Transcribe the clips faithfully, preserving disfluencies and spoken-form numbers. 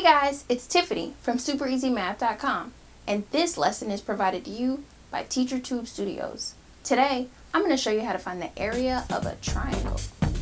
Hey guys, it's Tiffany from super easy math dot com, and this lesson is provided to you by TeacherTube Studios. Today, I'm going to show you how to find the area of a triangle.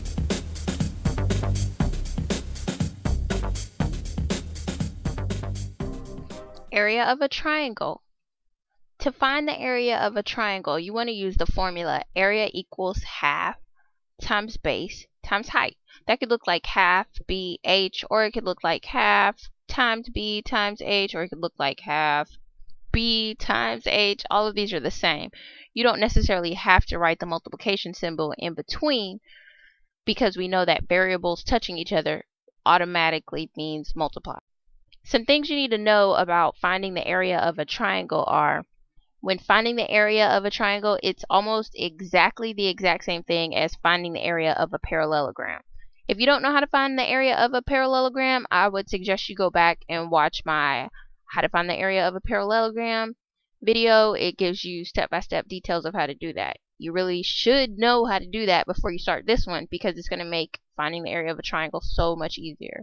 Area of a triangle. To find the area of a triangle, you want to use the formula area equals half times base times height. That could look like half b h, or it could look like half times b times h, or it could look like half b times h. All of these are the same. You don't necessarily have to write the multiplication symbol in between, because we know that variables touching each other automatically means multiply. Some things you need to know about finding the area of a triangle are, when finding the area of a triangle, it's almost exactly the exact same thing as finding the area of a parallelogram. If you don't know how to find the area of a parallelogram, I would suggest you go back and watch my how to find the area of a parallelogram video. It gives you step-by-step details of how to do that. You really should know how to do that before you start this one, because it's going to make finding the area of a triangle so much easier.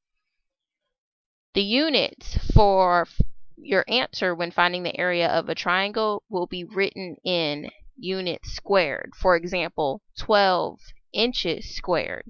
The units for your answer when finding the area of a triangle will be written in units squared. For example, twelve inches squared.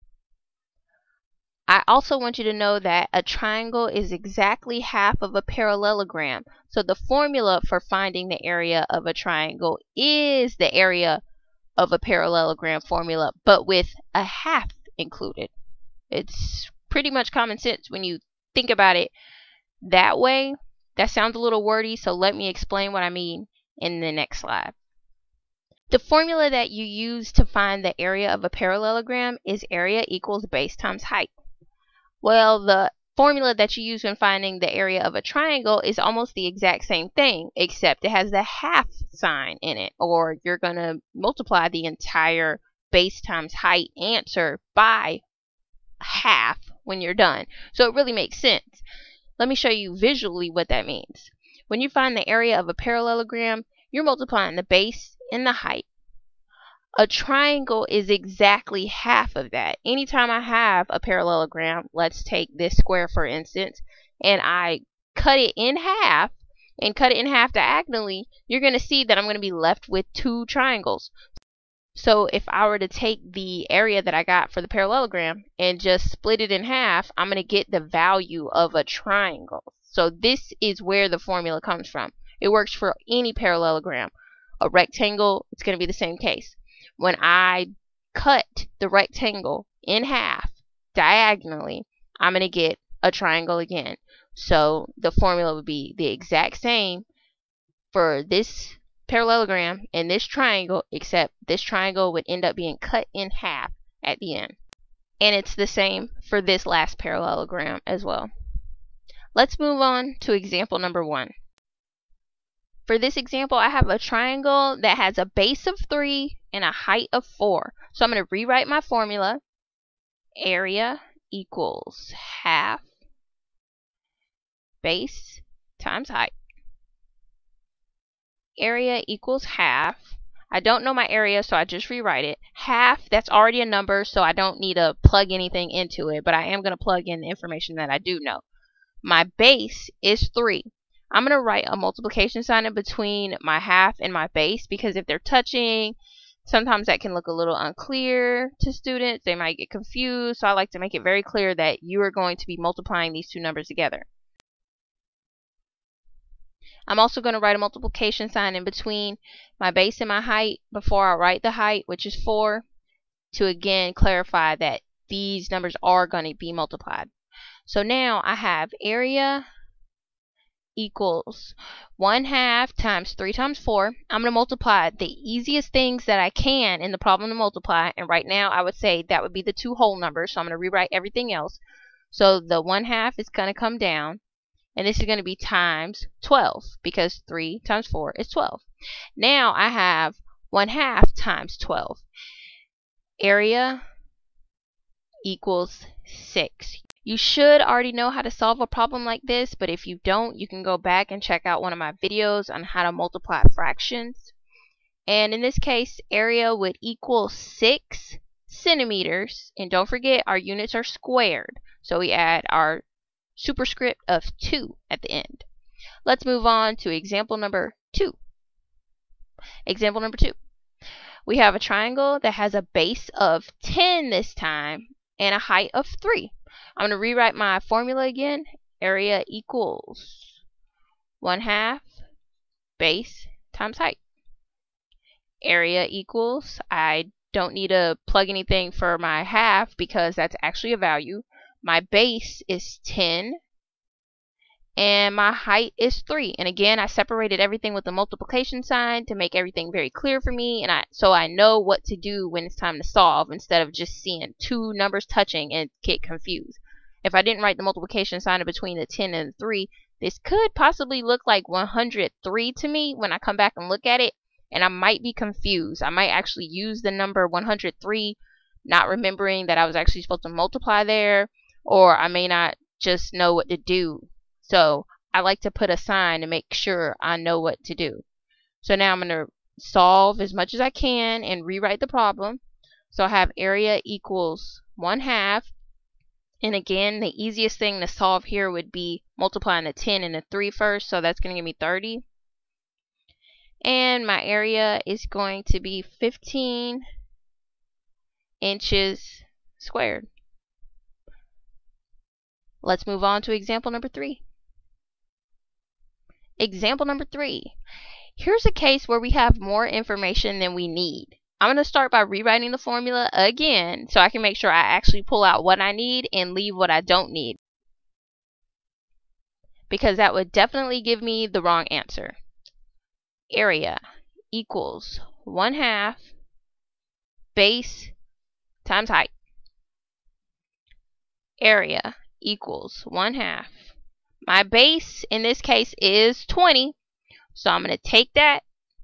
I also want you to know that a triangle is exactly half of a parallelogram. So the formula for finding the area of a triangle is the area of a parallelogram formula, but with a half included. It's pretty much common sense when you think about it that way. That sounds a little wordy, so let me explain what I mean in the next slide. The formula that you use to find the area of a parallelogram is area equals base times height. Well, the formula that you use when finding the area of a triangle is almost the exact same thing, except it has the half sign in it, or you're going to multiply the entire base times height answer by half when you're done. So it really makes sense. Let me show you visually what that means. When you find the area of a parallelogram, you're multiplying the base and the height. A triangle is exactly half of that. Anytime I have a parallelogram, let's take this square for instance, and I cut it in half, and cut it in half diagonally, you're going to see that I'm going to be left with two triangles. So if I were to take the area that I got for the parallelogram and just split it in half, I'm going to get the value of a triangle. So this is where the formula comes from. It works for any parallelogram. A rectangle, it's going to be the same case. When I cut the rectangle in half diagonally, I'm going to get a triangle again. So the formula would be the exact same for this parallelogram and this triangle, except this triangle would end up being cut in half at the end. And it's the same for this last parallelogram as well. Let's move on to example number one. For this example, I have a triangle that has a base of three and a height of four. So I'm going to rewrite my formula. Area equals half base times height. Area equals half. I don't know my area, so I just rewrite it. Half, that's already a number, so I don't need to plug anything into it, but I am going to plug in the information that I do know. My base is three. I'm going to write a multiplication sign in between my half and my base, because if they're touching, sometimes that can look a little unclear to students. They might get confused, so I like to make it very clear that you are going to be multiplying these two numbers together. I'm also going to write a multiplication sign in between my base and my height before I write the height, which is four, to again clarify that these numbers are going to be multiplied. So now I have area equals one half times three times four. I'm going to multiply the easiest things that I can in the problem to multiply, and right now I would say that would be the two whole numbers, so I'm going to rewrite everything else. So the one half is going to come down, and this is going to be times twelve, because three times four is twelve. Now I have one half times twelve. Area equals six. You should already know how to solve a problem like this, but if you don't, you can go back and check out one of my videos on how to multiply fractions. And in this case, area would equal six centimeters. And don't forget, our units are squared. So we add our superscript of two at the end. Let's move on to example number two. Example number two. We have a triangle that has a base of ten this time and a height of three. I'm going to rewrite my formula again. Area equals one half base times height. Area equals, I don't need to plug anything for my half because that's actually a value. My base is ten and my height is three. And again, I separated everything with the multiplication sign to make everything very clear for me, and I so I know what to do when it's time to solve instead of just seeing two numbers touching and get confused. If I didn't write the multiplication sign in between the ten and the three, this could possibly look like one hundred three to me when I come back and look at it, and I might be confused. I might actually use the number one hundred three, not remembering that I was actually supposed to multiply there, or I may not just know what to do. So I like to put a sign to make sure I know what to do. So now I'm going to solve as much as I can and rewrite the problem. So I have area equals one half. And again, the easiest thing to solve here would be multiplying the ten and the three first. So that's going to give me thirty. And my area is going to be fifteen inches squared. Let's move on to example number three. Example number three. Here's a case where we have more information than we need. I'm going to start by rewriting the formula again so I can make sure I actually pull out what I need and leave what I don't need, because that would definitely give me the wrong answer. Area equals one half base times height. Area equals one half. My base in this case is twenty, so I'm going to take that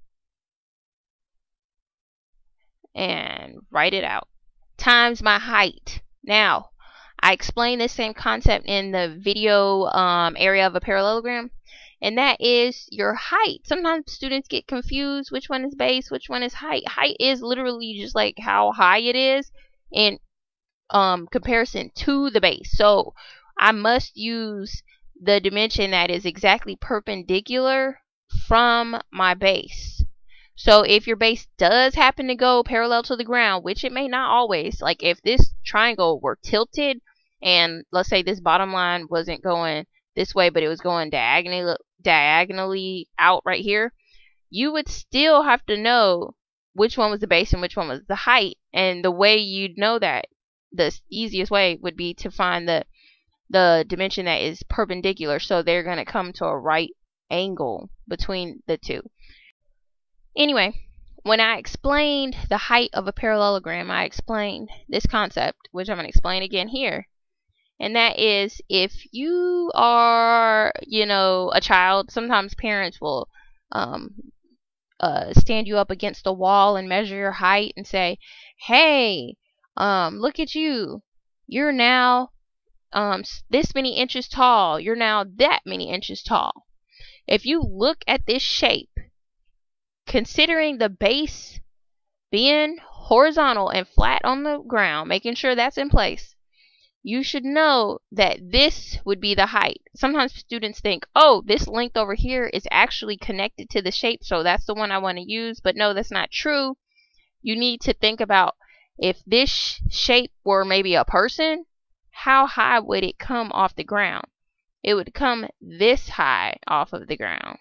and write it out, times my height. Now, I explained this same concept in the video um, area of a parallelogram, and that is your height. Sometimes students get confused which one is base, which one is height. Height is literally just like how high it is in um, comparison to the base. So I must use the dimension that is exactly perpendicular from my base. So if your base does happen to go parallel to the ground, which it may not always, like if this triangle were tilted and let's say this bottom line wasn't going this way but it was going diagonally diagonally out right here, you would still have to know which one was the base and which one was the height. And the way you'd know that, the easiest way would be to find the the dimension that is perpendicular, so they're going to come to a right angle between the two. Anyway, when I explained the height of a parallelogram, I explained this concept, which I'm going to explain again here. And that is, if you are, you know, a child, sometimes parents will um, uh, stand you up against a wall and measure your height and say, hey, um, look at you. You're now Um, this many inches tall. You're now that many inches tall. If you look at this shape, considering the base being horizontal and flat on the ground, making sure that's in place, you should know that this would be the height. Sometimes students think, oh, this length over here is actually connected to the shape, so that's the one I want to use. But no, that's not true. You need to think about, if this shape were maybe a person, how high would it come off the ground? It would come this high off of the ground.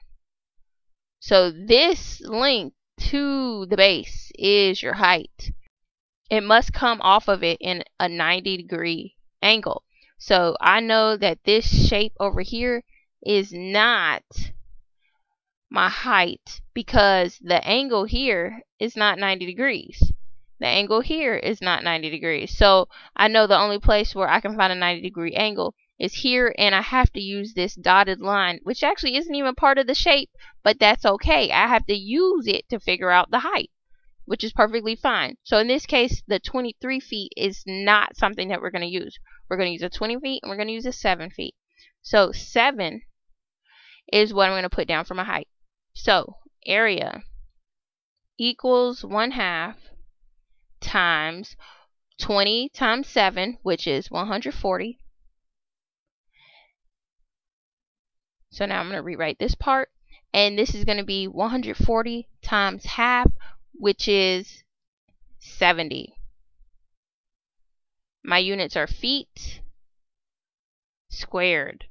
So this length to the base is your height. It must come off of it in a ninety degree angle. So I know that this shape over here is not my height because the angle here is not ninety degrees. The angle here is not ninety degrees. So I know the only place where I can find a ninety degree angle is here, and I have to use this dotted line, which actually isn't even part of the shape, but that's okay. I have to use it to figure out the height, which is perfectly fine. So in this case, the twenty-three feet is not something that we're going to use. We're going to use a twenty feet and we're going to use a seven feet. So seven is what I'm going to put down for my height. So area equals one half times twenty times seven, which is one hundred forty. So now I'm going to rewrite this part, and this is going to be one hundred forty times half, which is seventy. My units are feet squared.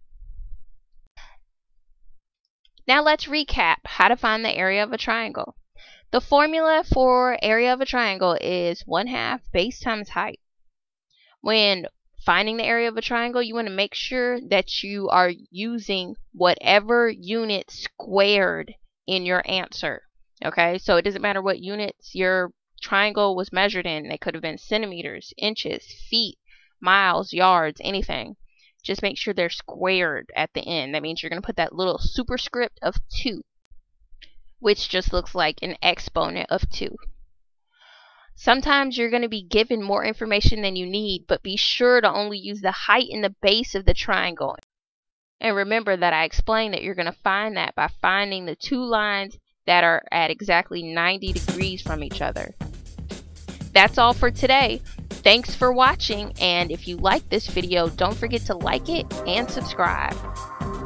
Now let's recap how to find the area of a triangle. The formula for area of a triangle is one half base times height. When finding the area of a triangle, you want to make sure that you are using whatever unit squared in your answer. Okay, so it doesn't matter what units your triangle was measured in. They could have been centimeters, inches, feet, miles, yards, anything. Just make sure they're squared at the end. That means you're going to put that little superscript of two, which just looks like an exponent of two. Sometimes you're going to be given more information than you need, but be sure to only use the height and the base of the triangle. And remember that I explained that you're going to find that by finding the two lines that are at exactly ninety degrees from each other. That's all for today. Thanks for watching, and if you like this video, don't forget to like it and subscribe.